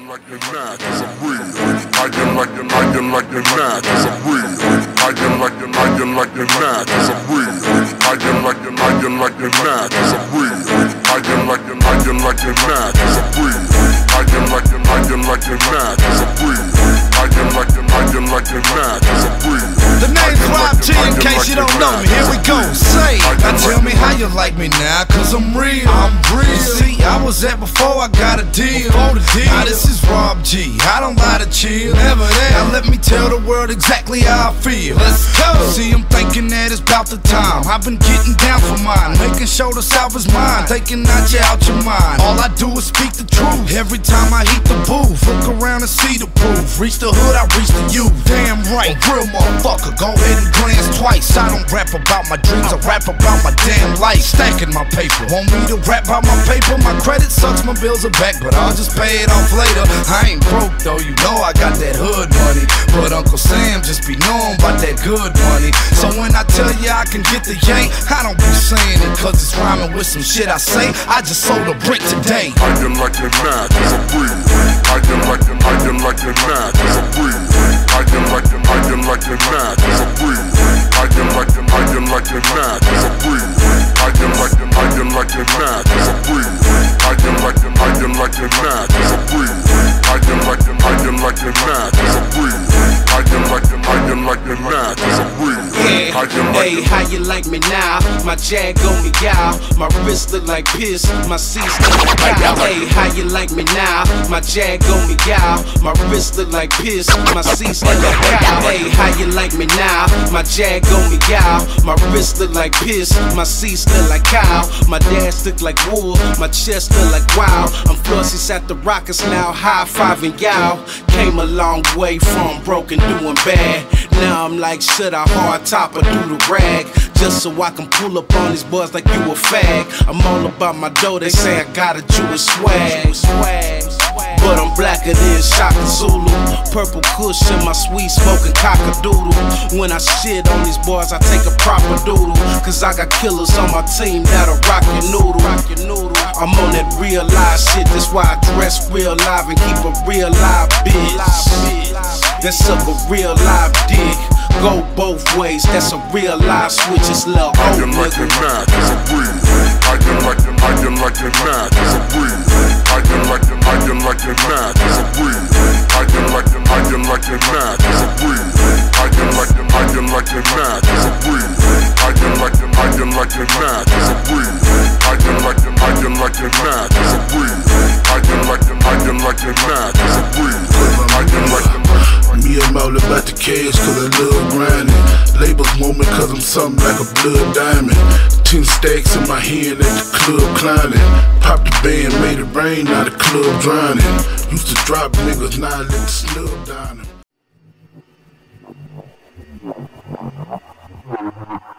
like it now, cause I'm real. I get like it now, cause I'm real. I get like it now, cause I'm real. I get like it now, cause I'm real. I get like it now, cause I'm real. I get like it now, cause I'm real. I get like it now, cause I'm real. The name's Rob G, in case you don't know me. Here we go. Say, now tell me how you like me now, cause I'm real. See, I was at before I got a deal. Now this is Rob G, I don't lie to chill. Never there. Now let me tell the world exactly how I feel. Let's go. See, I'm thinking that it's about the time. I've been getting down for mine, making sure the South is mine, taking out your mind. All I do is speak the truth. Every time I hit the booth, look around and see the proof. Reach the hood, I reach the youth. Damn right, real motherfucker. Go ahead and glance twice. I don't rap about my dreams, I rap about my damn life. Stacking my paper. Want me to rap about my paper? My credit sucks, my bills are back, but I'll just pay it off later. I ain't broke though, you know I got that hood money. But Uncle Sam just be knowing about that good money. So when I tell you I can get the yank, I don't be saying it cause it's rhyming with some shit I say. I just sold a brick today. I get like it now, cause I'm real. I get like it now, cause I'm real. I get like it now, cause I'm real. I get like it now, cause I'm real. I get like it now, cause I'm real. I get like it now, cause I'm real. I get like it now, cause I'm real. I get like it now, cause I'm real. Hey, how you like me now? My jag on me, y'all. My wrist look like piss, my seats look like cow. Hey, how you like me now? My jag on me, y'all. My wrist look like piss, my seats look like cow. Hey, how you like me now? My jag on me, y'all. My wrist look like piss, my seats look like cow. My dash look like wool, my chest look like wow. I'm Flossie's at the Rockets now, high-fiving y'all. Came a long way from broken, doing bad. Now I'm like, should I hard top or do the rag? Just so I can pull up on these boys like you a fag. I'm all about my dough, they say I got a Jewish swag. But I'm blacker than Shaka Zulu. Purple kush in my sweet smoking cock-a-doodle. When I shit on these boys, I take a proper doodle. Cause I got killers on my team that'll rock your noodle. I'm on that real live shit, that's why I dress real live and keep a real live bitch. That's up a real live dick. Go both ways, that's a real live switch. It's lil' old I get like it now, cause I'm real. I get like it now, cause I'm real. I get like it now, cause I'm real. I get like it now, cause I'm real. I get like it now, cause I'm real. I get like it now, cause I'm real. I get like it now, cause I'm real. I get like it now, cause I'm real. I get like it. Me, I'm all about the cash cause I love grinding. Labels want me cause I'm something like a blood diamond. 10 stacks in my hand at the club climbing. Popped the band, made it rain, now the club drowning. Used to drop niggas, now I let the snub down them.